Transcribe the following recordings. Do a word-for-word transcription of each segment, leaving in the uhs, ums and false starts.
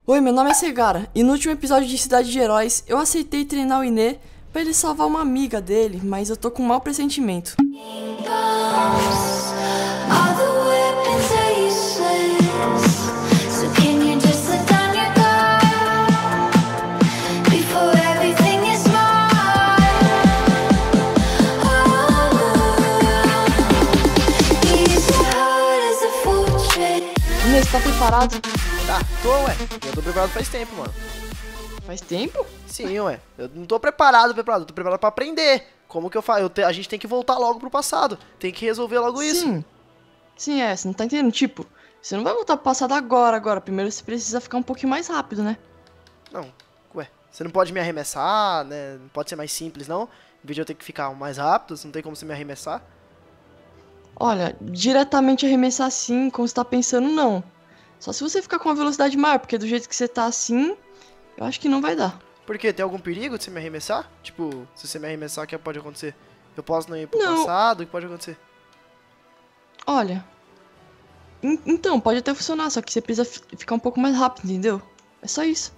Oi, meu nome é Segara, e no último episódio de Cidade de Heróis, eu aceitei treinar o Inê pra ele salvar uma amiga dele, mas eu tô com um mau pressentimento. Inê, você tá preparado? Tá, tô, ué. Eu tô preparado faz tempo, mano. Faz tempo? Sim, ué. Eu não tô preparado, preparado. Eu tô preparado pra aprender. Como que eu faço? Eu te- A gente tem que voltar logo pro passado. Tem que resolver logo isso. Sim. Sim, é, você não tá entendendo? Tipo, você não vai voltar pro passado agora, agora. Primeiro você precisa ficar um pouquinho mais rápido, né? Não, ué. Você não pode me arremessar, né? Não pode ser mais simples, não? Em vez de eu ter que ficar mais rápido, você não tem como você me arremessar? Olha, diretamente arremessar assim, como você tá pensando, não. Só se você ficar com uma velocidade maior, porque do jeito que você tá assim, eu acho que não vai dar. Por quê? Tem algum perigo de você me arremessar? Tipo, se você me arremessar, o que pode acontecer? Eu posso não ir pro Não. passado? O que pode acontecer? Olha, en- então, pode até funcionar, só que você precisa fi- ficar um pouco mais rápido, entendeu? É só isso.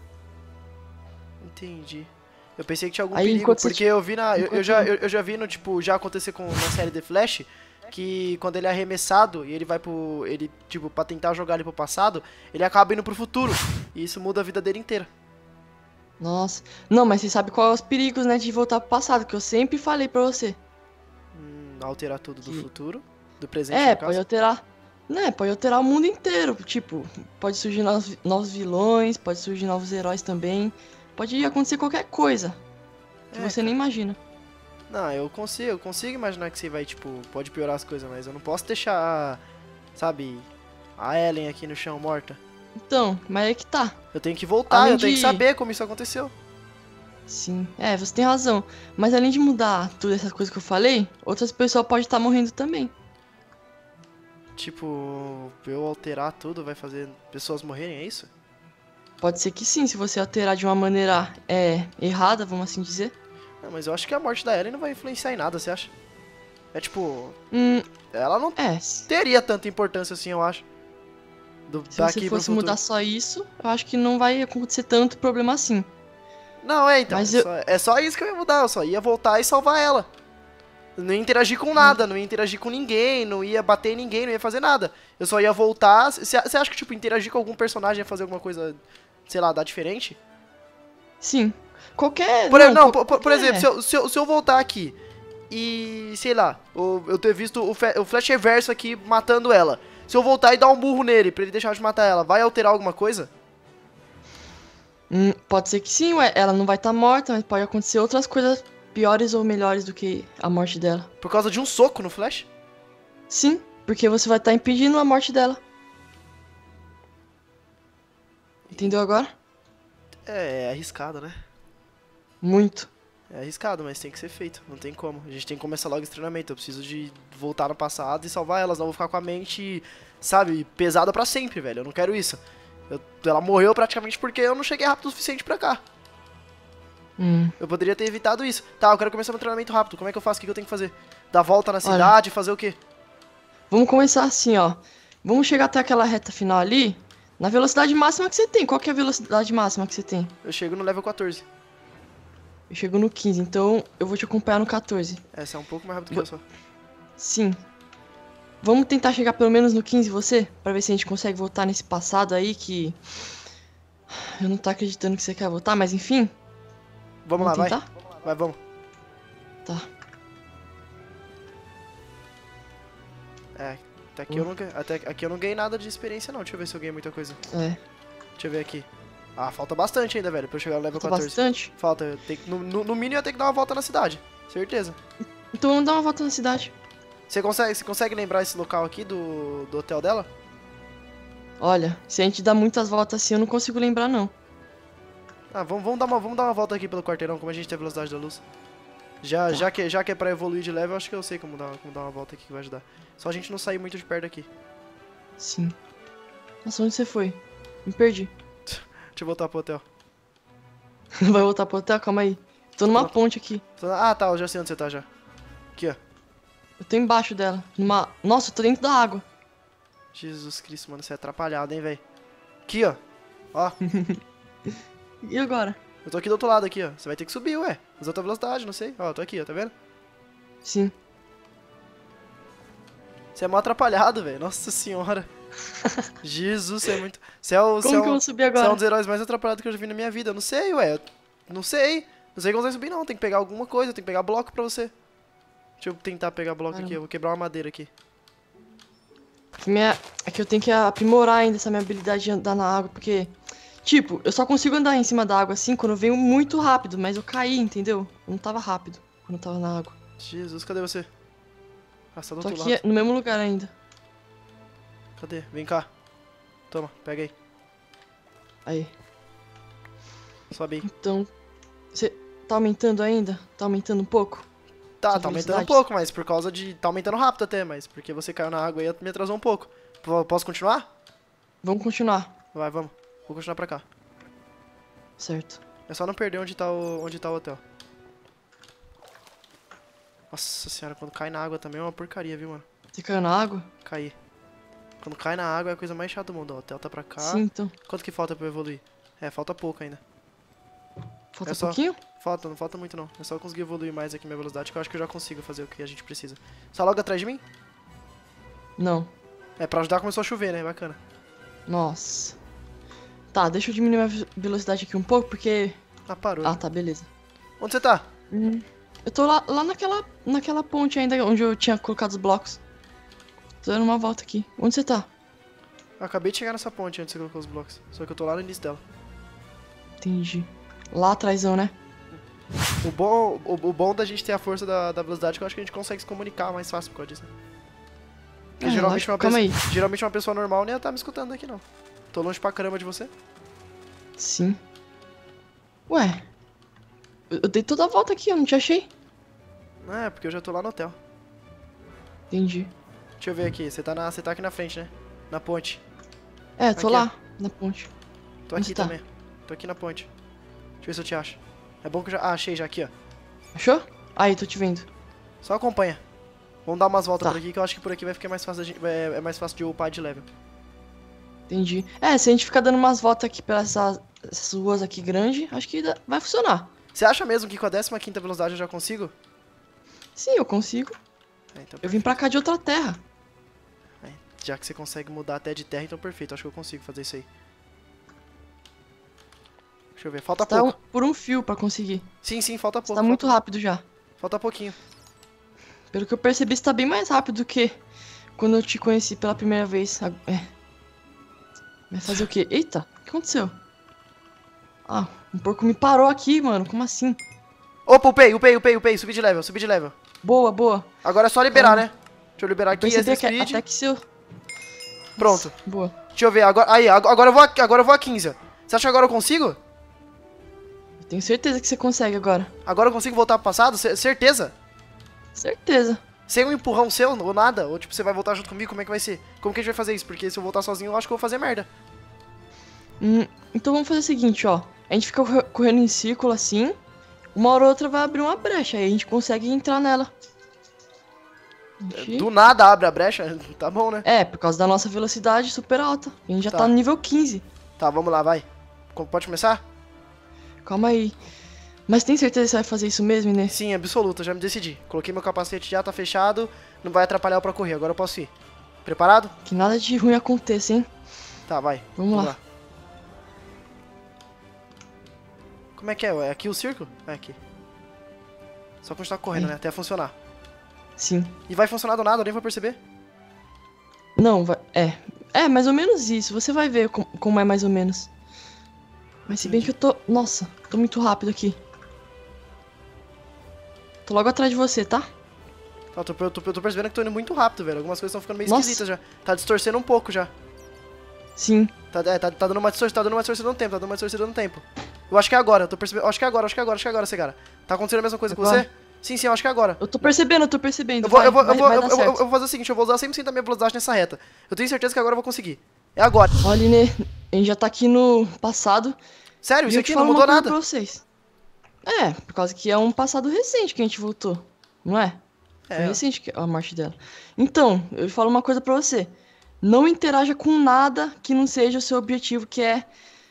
Entendi. Eu pensei que tinha algum Aí, perigo, enquanto você porque ti- eu vi na. Eu, eu enquanto- já, eu, eu já vi no, tipo, já acontecer com na série The Flash, que quando ele é arremessado e ele vai pro. Ele, tipo, pra tentar jogar ele pro passado, ele acaba indo pro futuro. E isso muda a vida dele inteira. Nossa. Não, mas você sabe quais os perigos, né, de voltar pro passado, que eu sempre falei pra você. Hum, alterar tudo do Que- futuro, do presente, É, no pode caso. alterar. Né, pode alterar o mundo inteiro. Tipo, pode surgir novos, novos vilões, pode surgir novos heróis também. Pode acontecer qualquer coisa que É, você cara. nem imagina. Não, eu consigo, eu consigo imaginar que você vai, tipo, pode piorar as coisas, mas eu não posso deixar, sabe, a Ellen aqui no chão morta. Então, mas é que tá. Eu tenho que voltar, Além eu tenho de- que saber como isso aconteceu. Sim, é, você tem razão. Mas além de mudar todas essas coisas que eu falei, outras pessoas podem estar morrendo também. Tipo, eu alterar tudo vai fazer pessoas morrerem, é isso? Pode ser que sim, se você alterar de uma maneira é, errada, vamos assim dizer. Não, mas eu acho que a morte da Ellen não vai influenciar em nada, você acha? É tipo, Hum, ela não é, se teria tanta importância assim, eu acho. Do, se daqui você pro fosse futuro. mudar só isso, eu acho que não vai acontecer tanto problema assim. Não, é então. Mas é, eu- só, é só isso que eu ia mudar, eu só ia voltar e salvar ela. Não ia interagir com nada, não ia interagir com ninguém, não ia bater em ninguém, não ia fazer nada. Eu só ia voltar. Você acha que, tipo, interagir com algum personagem ia fazer alguma coisa, sei lá, dar diferente? Sim. Qualquer. Por, não, qual- por, por- por qualquer- exemplo, se eu, se, eu, se eu voltar aqui e, sei lá, o- eu ter visto o, Fe- o Flash Reverso aqui matando ela. Se eu voltar e dar um burro nele pra ele deixar de matar ela, vai alterar alguma coisa? Hum, pode ser que sim, ué. Ela não vai estar morta, mas pode acontecer outras coisas piores ou melhores do que a morte dela. Por causa de um soco no Flash? Sim, porque você vai estar impedindo a morte dela. Entendeu agora? É, é arriscado, né? Muito. É arriscado, mas tem que ser feito. Não tem como. A gente tem que começar logo esse treinamento. Eu preciso de voltar no passado e salvar elas. Não vou ficar com a mente, sabe, pesada pra sempre, velho. Eu não quero isso. Eu- ela morreu praticamente porque eu não cheguei rápido o suficiente pra cá. Hum. Eu poderia ter evitado isso. Tá, eu quero começar meu treinamento rápido. Como é que eu faço? O que que eu tenho que fazer? Dar volta na cidade, fazer o quê? Vamos começar assim, ó. Vamos chegar até aquela reta final ali, na velocidade máxima que você tem. Qual que é a velocidade máxima que você tem? Eu chego no level quatorze. Eu chego no quinze, então eu vou te acompanhar no quatorze. Essa é um pouco mais rápido que eu só. Sim. Vamos tentar chegar pelo menos no quinze você? Pra ver se a gente consegue voltar nesse passado aí que... Eu não tô acreditando que você quer voltar, mas enfim. Vamos, lá, Vamos vai. tentar? Vai, vamos. Tá. É, até aqui, eu não, ga- até aqui eu não ganhei nada de experiência, não. Deixa eu ver se eu ganhei muita coisa. É. Deixa eu ver aqui. Ah, falta bastante ainda, velho, pra eu chegar no level Tá quatorze. bastante? Falta, eu tenho que- no, no, no mínimo eu tenho que dar uma volta na cidade. Certeza. Então vamos dar uma volta na cidade. Você consegue, você consegue lembrar esse local aqui do, do hotel dela? Olha, se a gente dá muitas voltas assim, eu não consigo lembrar, não. Ah, vamos, vamos, dar uma, vamos dar uma volta aqui pelo quarteirão, como a gente tem a velocidade da luz. Já, Tá. já, que, já que é pra evoluir de level, eu acho que eu sei como dar, como dar uma volta aqui que vai ajudar. Só a gente não sair muito de perto aqui. Sim. Nossa, onde você foi? Me perdi. Deixa eu voltar pro hotel. Vai voltar pro hotel? Calma aí. Tô numa Tô. ponte aqui. Ah, tá, eu já sei onde você tá já. Aqui, ó. Eu tô embaixo dela. Numa... Nossa, eu tô dentro da água. Jesus Cristo, mano, você é atrapalhado, hein, velho. Aqui, ó. Ó, E agora? eu tô aqui do outro lado aqui, ó. Você vai ter que subir, ué. Usa outra velocidade, não sei. Ó, eu tô aqui, ó, tá vendo? Sim. Você é mó atrapalhado, velho. Nossa senhora. Jesus, você é muito... Você é, o, você, Como é que eu um, vou subir você é agora? um dos heróis mais atrapalhados que eu já vi na minha vida. Eu não sei, ué. Eu não sei. Não sei como você vai subir, não. Tem que pegar alguma coisa. Tem que pegar bloco pra você. Deixa eu tentar pegar bloco Caramba. aqui. Eu vou quebrar uma madeira aqui. Minha... É que eu tenho que aprimorar ainda essa minha habilidade de andar na água, porque... Tipo, eu só consigo andar em cima da água assim quando eu venho muito rápido, mas eu caí, entendeu? Eu não tava rápido quando eu tava na água. Jesus, cadê você? Ah, você tá do Tô outro aqui lado. no mesmo lugar ainda. Cadê? Vem cá. Toma, pega aí. Aí. Sobe aí. Então... Você tá aumentando ainda? Tá aumentando um pouco? Tá, Sua tá aumentando um velocidade? pouco, mas por causa de... Tá aumentando rápido até, mas porque você caiu na água aí me atrasou um pouco. P- Posso continuar? Vamos continuar. Vai, vamos. Vou continuar pra cá. Certo. É só não perder onde tá o, onde tá o hotel. Nossa senhora, quando cai na água também é uma porcaria, viu, mano? Você caiu na água? Cair. Quando cai na água é a coisa mais chata do mundo. Ó, o hotel tá pra cá. Sim, então. Quanto que falta pra eu evoluir? É, falta pouco ainda. Falta É um só- pouquinho? Falta, não falta muito não. É só eu conseguir evoluir mais aqui minha velocidade que eu acho que eu já consigo fazer o que a gente precisa. Só logo atrás de mim? Não. É, pra ajudar começou a chover, né? Bacana. Nossa. Tá, deixa eu diminuir a ve- velocidade aqui um pouco, porque... Ah, parou. Ah, tá, beleza. Onde você tá? Hum. Eu tô lá, lá naquela, naquela ponte ainda, onde eu tinha colocado os blocos. Tô dando uma volta aqui. Onde você tá? Eu acabei de chegar nessa ponte antes de você colocar os blocos. Só que eu tô lá no início dela. Entendi. Lá atrásão, né? O bom, o, o bom da gente ter a força da, da velocidade é que eu acho que a gente consegue se comunicar mais fácil por causa disso, né? Porque É, geralmente, lógico. uma Calma pessoa, aí. geralmente uma pessoa normal nem ia estar me escutando aqui, não. Tô longe pra caramba de você. Sim. Ué. Eu, eu dei toda a volta aqui, eu não te achei. É, porque eu já tô lá no hotel. Entendi. Deixa eu ver aqui. Você tá, na, você tá aqui na frente, né? Na ponte. É, tô Aqui, lá, na ponte. Tô Onde aqui tá? também. Tô aqui na ponte. Deixa eu ver se eu te acho. É bom que eu já... Ah, achei já aqui, ó. Achou? Aí, tô te vendo. Só acompanha. Vamos dar umas voltas Tá. por aqui, que eu acho que por aqui vai ficar mais fácil, da gente, é, é mais fácil de upar de level. Entendi. É, se a gente ficar dando umas voltas aqui pelas essas, essas ruas aqui grandes, acho que dá- vai funcionar. Você acha mesmo que com a décima quinta velocidade eu já consigo? Sim, eu consigo. É, então, Eu vim pra cá de outra terra. é, já que você consegue mudar até de terra, então perfeito. Acho que eu consigo fazer isso aí. Deixa eu ver. Falta Tá um- pouco. por um fio pra conseguir. Sim, sim, falta Você pouco. tá muito falta, rápido já. falta pouquinho. Pelo que eu percebi, você tá bem mais rápido do que quando eu te conheci pela primeira vez. Ah, É. Vai fazer o quê? Eita, o que aconteceu? Ah, um porco me parou aqui, mano. Como assim? Opa, upei, upei, upei, upei. Subi de level, subi de level. Boa, boa. Agora é só liberar, Caramba. né? Deixa eu liberar Eu aqui percebi esse que speed. até que seu... Pronto. Boa. Deixa eu ver. Agora, aí, ag- agora eu vou a, agora eu vou a quinze. ó. Você acha que agora eu consigo? Eu tenho certeza que você consegue agora. Agora eu consigo voltar pro passado? C- certeza? Certeza. Sem um empurrão seu ou nada? Ou tipo, você vai voltar junto comigo? Como é que vai ser? Como que a gente vai fazer isso? Porque se eu voltar sozinho, eu acho que eu vou fazer merda. Hum, então vamos fazer o seguinte, ó. A gente fica corre- correndo em círculo assim. Uma hora ou outra vai abrir uma brecha. Aí a gente consegue entrar nela. A gente- Do nada abre a brecha? Tá bom, né? É, por causa da nossa velocidade super alta. A gente já Tá. tá no nível quinze. Tá, vamos lá, vai. Co- Pode começar? Calma aí. Mas tem certeza que você vai fazer isso mesmo, Inês? Sim, absoluta, já me decidi. Coloquei meu capacete, já tá fechado. Não vai atrapalhar eu pra correr, agora eu posso ir. Preparado? Que nada de ruim aconteça, hein? Tá, vai. Vamos lá. Como é que é? É aqui o círculo? É aqui. Só continuar correndo, Aí. né? Até funcionar. Sim. E vai funcionar do nada, eu nem vou perceber. Não, vai. É. É, mais ou menos isso. Você vai ver com- como é mais ou menos. Mas se bem que eu tô. Nossa, tô muito rápido aqui. Tô logo atrás de você, tá? Tá, eu, tô, eu, tô, eu tô percebendo que tô indo muito rápido, velho. Algumas coisas estão ficando meio Nossa. esquisitas já. Tá distorcendo um pouco já. Sim. Tá, é, tá, tá dando uma distorcida, tá dando uma distorcida no tempo, tá dando uma distorcida no tempo. Eu acho que é agora, eu tô percebendo. Acho que é agora, acho que é agora, acho que é agora, Segara. Tá acontecendo a mesma coisa com Agora? você? Sim, sim, eu acho que é agora. Eu tô percebendo, eu tô percebendo. Eu vou, vai, eu vou, vai, eu vou, vai eu, dar eu, eu, certo. eu vou fazer o seguinte, eu vou usar cem por cento da minha velocidade nessa reta. Eu tenho certeza que agora eu vou conseguir. É agora. Olha, Inê, a gente já tá aqui no passado. Sério, E isso eu aqui te não falo mudou uma coisa nada. pra vocês. É, por causa que é um passado recente que a gente voltou. Não é? Foi É, recente que- a morte dela. Então, eu falo uma coisa pra você. Não interaja com nada que não seja o seu objetivo, que é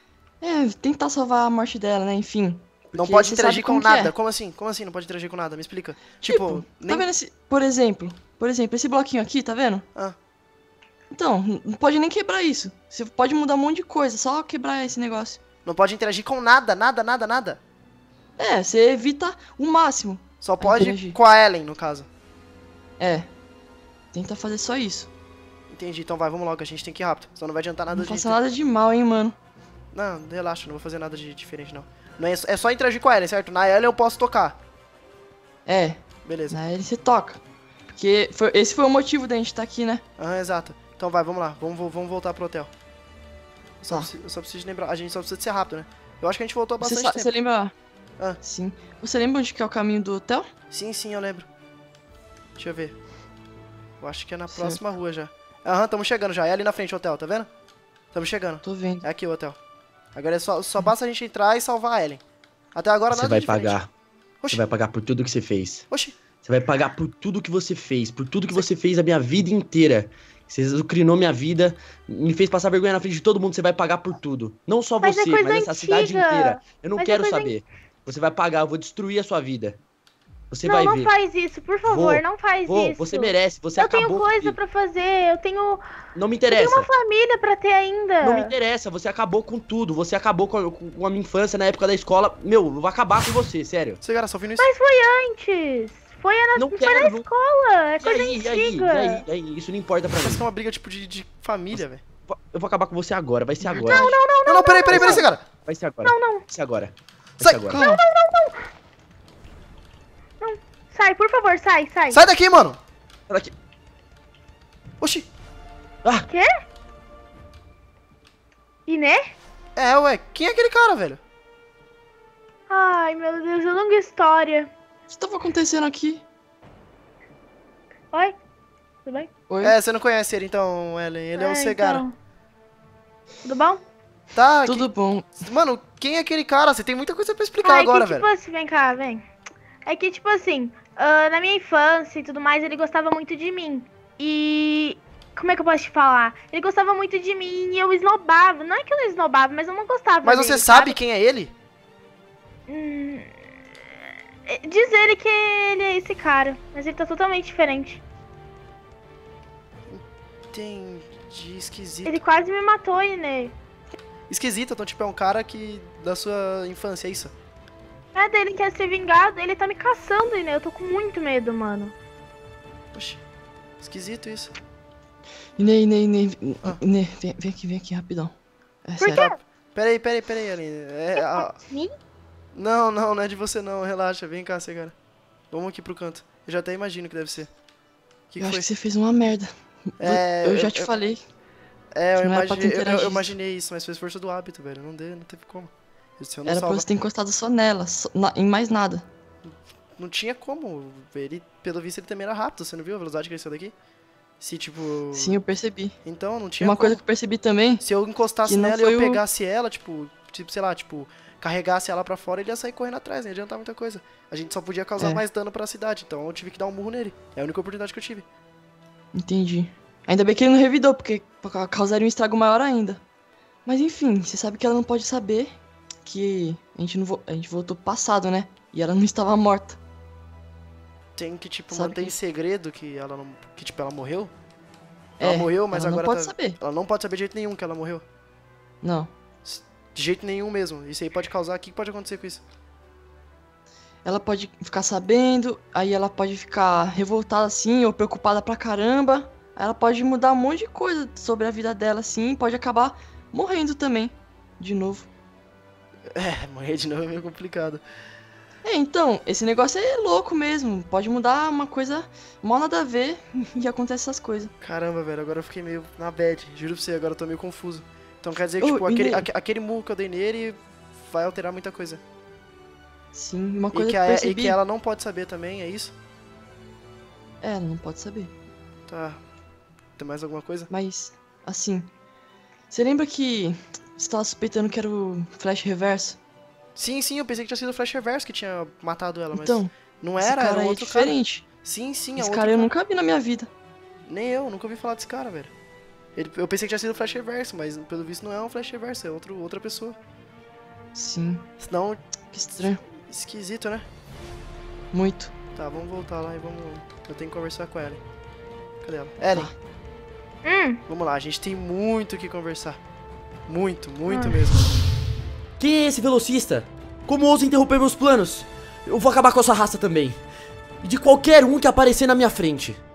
É, tentar salvar a morte dela, né? Enfim. Não Porque pode você interagir sabe com como que nada. é. Como assim? Como assim não pode interagir com nada? Me explica. Tipo, Tipo, nem... tá vendo esse. Por exemplo, por exemplo, esse bloquinho aqui, tá vendo? Ah, Então, n- não pode nem quebrar isso. Você pode mudar um monte de coisa, só quebrar esse negócio. não pode interagir com nada, nada, nada, nada. É, você evita o máximo. Só a pode interagir. com a Ellen, no caso. É. Tenta fazer só isso. Entendi, então vai, vamos logo, a gente tem que ir rápido. Senão não vai adiantar nada Não de faça nada de mal, hein, mano. Não, relaxa, não vou fazer nada de diferente, não. não é, é só interagir com a Ellen, certo? Na Ellen eu posso tocar. É, Beleza. na L você toca. Porque foi- esse foi o motivo da gente estar aqui, né? Aham, exato. Então vai, vamos lá. Vamos, vo- vamos voltar pro hotel. Eu só, Tá. preciso, eu só preciso de lembrar. A gente só precisa de ser rápido, né? Eu acho que a gente voltou há Você, bastante sa- tempo. você lembra? Ah. Sim. Você lembra onde que é o caminho do hotel? Sim, sim, eu lembro. Deixa eu ver. Eu acho que é na Certo. próxima rua já. Aham, tamo chegando já. É ali na frente o hotel, tá vendo? Tamo chegando. Tô vendo. É aqui o hotel. Agora é só, só basta a gente entrar e salvar a Ellen. Até agora Você nada vai diferente. pagar. Oxi, Você vai pagar por tudo que você fez. oxi. Você vai pagar por tudo que você fez, por tudo que você fez a minha vida inteira. Você azucrinou minha vida, me fez passar vergonha na frente de todo mundo, você vai pagar por tudo. Não só Mas é você, coisa mas essa cidade antiga. inteira. Eu não Mas é quero coisa saber. Você vai pagar, eu vou destruir a sua vida. Você Não, vai não ver. faz isso, por favor, Vou, não faz Vou, isso. você merece, você eu acabou tenho coisa comigo. pra fazer, eu tenho, Não me eu tenho interessa. uma família pra ter ainda. Não me interessa, você acabou com tudo. Você acabou com a, com a minha infância na época da escola. Meu, eu vou acabar com você, sério. Você, cara, só ouvindo isso? Mas foi antes. Foi, a na, Não foi quero, na não- escola, é E coisa aí, e aí, e antiga. aí, e aí, isso não importa pra mim. Parece que é uma briga tipo de, de família, velho. Eu vou acabar com você agora, vai ser agora. Não, não, não, peraí, peraí, peraí, cara. Vai ser agora. Não, não. Vai ser agora. Vai Sai. ser agora. Calma. Sai, por favor, sai, sai. Sai daqui, mano. Sai daqui. Oxi. Ah, Quê? Iné? É, ué, quem é aquele cara, velho? Ai, meu Deus, é longa história. O que tava acontecendo aqui? Oi? Tudo bem? Oi? É, você não conhece ele então, Ellen. Ele é o Ah, Segara. então. Tudo bom? Tá, Tudo bom. que- mano, quem é aquele cara? Você tem muita coisa pra explicar Ah, é agora, que, velho. tipo assim, vem cá, vem. É que, tipo assim, ah, na minha infância e tudo mais, ele gostava muito de mim. E. Como é que eu posso te falar? Ele gostava muito de mim e eu esnobava. Não é que eu não esnobava, mas eu não gostava Mas dele, você sabe quem é ele? Hum, é, diz ele que ele é esse cara, mas ele tá totalmente diferente. Entendi, esquisito. Ele quase me matou, Inê. Esquisito, então, tipo, é um cara que. Da sua infância, é isso? É dele quer ser vingado, ele tá me caçando, Inê. Eu tô com muito medo, mano. Oxi. Esquisito isso. Inê, Inê, Inê. Ah. Inê, vem, vem aqui, vem aqui, rapidão. É Por sério. quê? Peraí, peraí, peraí, Ellen. É, a- Mim? Não, não, não é de você não, relaxa. Vem cá, Segara. Vamos aqui pro canto. Eu já até imagino que deve ser. O que, Eu que acho foi? que você fez uma merda. É, eu já eu- te eu- falei. É, eu que não era pra imaginei, ter eu, eu interagido. imaginei isso, mas fez força do hábito, velho. Não deu, não teve como. Se eu não Era pra salva- você ter encostado só nela, só- na- em mais nada. Não tinha como. Ele, pelo visto, ele também era rápido. Você não viu a velocidade que ele saiu daqui? Se, tipo... Sim, eu percebi. Então, não tinha Uma como. coisa que eu percebi também, Se eu encostasse que não nela e eu foi o- pegasse ela, tipo, tipo, sei lá, tipo, carregasse ela pra fora, ele ia sair correndo atrás, não ia adiantar muita coisa. A gente só podia causar É. mais dano pra cidade, então eu tive que dar um murro nele. É a única oportunidade que eu tive. entendi. Ainda bem que ele não revidou, porque ca- causaria um estrago maior ainda. Mas enfim, você sabe que ela não pode saber que a gente, não vo- a gente voltou pro passado, né? E ela não estava morta. Tem que, tipo, Sabe manter que- em segredo que ela não. Que, tipo, ela morreu. Ela É, morreu, mas ela agora não pode tá- saber. Ela não pode saber de jeito nenhum que ela morreu. Não. De jeito nenhum mesmo. Isso aí pode causar. O que pode acontecer com isso? Ela pode ficar sabendo, aí ela pode ficar revoltada assim, ou preocupada pra caramba. Aí ela pode mudar um monte de coisa sobre a vida dela, assim, pode acabar morrendo também. De novo. É, morrer de novo é meio complicado. É, então, esse negócio é louco mesmo. Pode mudar uma coisa mal nada a ver e acontece essas coisas. Caramba, velho, agora eu fiquei meio na bad. Juro pra você, agora eu tô meio confuso. Então quer dizer que, Ô, tipo, aquele, Inê. aque- aquele murro que eu dei nele vai alterar muita coisa. Sim, uma E coisa que, que eu a- e percebi. que ela não pode saber também, é isso? É, ela não pode saber. Tá. Tem mais alguma coisa? Mas, assim. Você lembra que você tava suspeitando que era o Flash Reverso? Sim, sim, eu pensei que tinha sido o Flash Reverso que tinha matado ela, mas Então, não esse era, cara era um aí é outro cara. diferente. Sim, sim, é Esse outro cara eu cara. nunca vi na minha vida. Nem eu, nunca ouvi falar desse cara, velho. Ele- eu pensei que tinha sido o Flash Reverso, mas pelo visto não é um Flash Reverso, é outro, outra pessoa. Sim. Senão, Que estranho. esquisito, né? Muito. Tá, vamos voltar lá e vamos... Eu tenho que conversar com a Ellen. Cadê ela? Ellen, Hum, vamos lá, a gente tem muito o que conversar. Muito, muito Ah. mesmo. Quem é esse velocista? Como ousa interromper meus planos? Eu vou acabar com a sua raça também. E de qualquer um que aparecer na minha frente.